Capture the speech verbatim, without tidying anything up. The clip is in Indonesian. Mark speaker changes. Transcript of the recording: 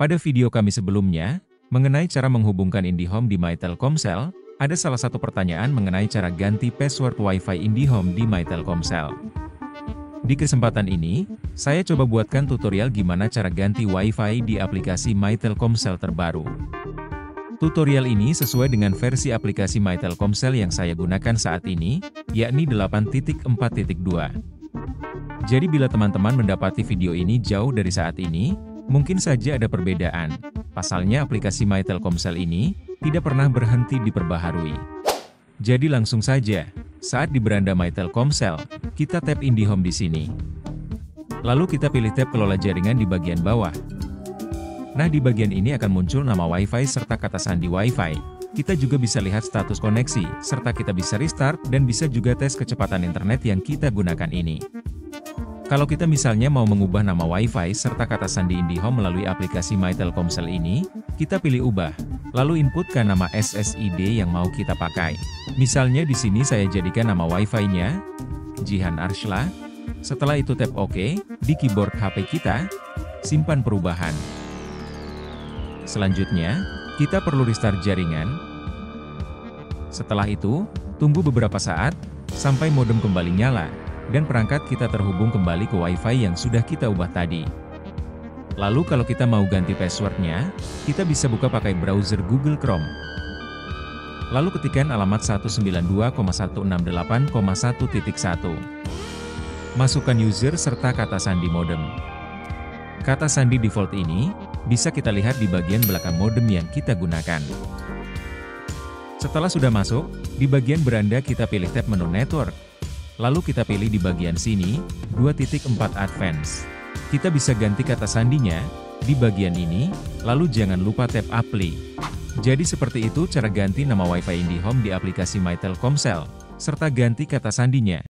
Speaker 1: Pada video kami sebelumnya, mengenai cara menghubungkan IndiHome di My Telkomsel, ada salah satu pertanyaan mengenai cara ganti password Wi-Fi IndiHome di My Telkomsel. Di kesempatan ini, saya coba buatkan tutorial gimana cara ganti Wi-Fi di aplikasi My Telkomsel terbaru. Tutorial ini sesuai dengan versi aplikasi My Telkomsel yang saya gunakan saat ini, yakni delapan titik empat titik dua. Jadi bila teman-teman mendapati video ini jauh dari saat ini, mungkin saja ada perbedaan. Pasalnya aplikasi My Telkomsel ini tidak pernah berhenti diperbaharui. Jadi langsung saja, saat di beranda My Telkomsel, kita tap IndiHome di sini. Lalu kita pilih tab kelola jaringan di bagian bawah. Nah, di bagian ini akan muncul nama Wi-Fi serta kata sandi Wi-Fi. Kita juga bisa lihat status koneksi, serta kita bisa restart dan bisa juga tes kecepatan internet yang kita gunakan ini. Kalau kita misalnya mau mengubah nama Wi-Fi serta kata sandi IndiHome melalui aplikasi My Telkomsel ini, kita pilih ubah, lalu inputkan nama S S I D yang mau kita pakai. Misalnya di sini saya jadikan nama Wi-Fi-nya Jihan Arshla. Setelah itu tap OK, di keyboard H P kita, simpan perubahan. Selanjutnya, kita perlu restart jaringan. Setelah itu, tunggu beberapa saat, sampai modem kembali nyala, dan perangkat kita terhubung kembali ke Wi-Fi yang sudah kita ubah tadi. Lalu kalau kita mau ganti passwordnya, kita bisa buka pakai browser Google Chrome. Lalu ketikkan alamat seratus sembilan puluh dua titik seratus enam puluh delapan titik satu titik satu. Masukkan user serta kata sandi modem. Kata sandi default ini, bisa kita lihat di bagian belakang modem yang kita gunakan. Setelah sudah masuk, di bagian beranda kita pilih tab menu network. Lalu kita pilih di bagian sini, dua titik empat advance. Kita bisa ganti kata sandinya, di bagian ini, lalu jangan lupa tap apply. Jadi seperti itu cara ganti nama Wi-Fi IndiHome di aplikasi My Telkomsel, serta ganti kata sandinya.